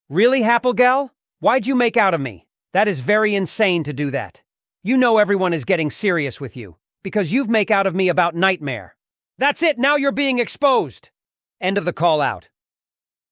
Really, Happlegal? Why'd you make out of me? That is very insane to do that. You know everyone is getting serious with you, because you've make out of me about Nightmare. That's it, now you're being exposed! End of the call out.